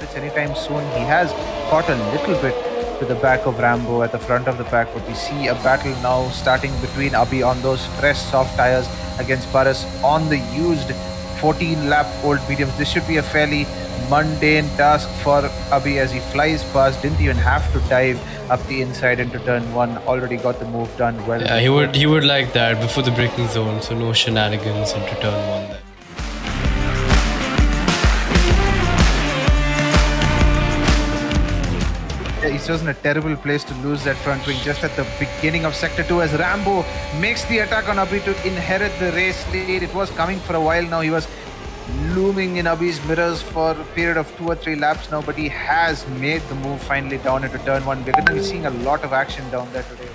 switch anytime soon. He has caught a little bit to the back of Rambo at the front of the pack, but we see a battle now starting between Abhi on those fresh soft tires against Paras on the used 14 lap old mediums. This should be a fairly mundane task for Abhi as he flies past, didn't even have to dive up the inside into turn one, already got the move done well. Yeah, he would like that before the braking zone, so no shenanigans into turn one there. He's chosen a terrible place to lose that front wing just at the beginning of Sector 2 as Rambo makes the attack on Abhi to inherit the race lead. It was coming for a while now. He was looming in Abhi's mirrors for a period of 2 or 3 laps now, but he has made the move finally down into turn one. We're going to be seeing a lot of action down there today.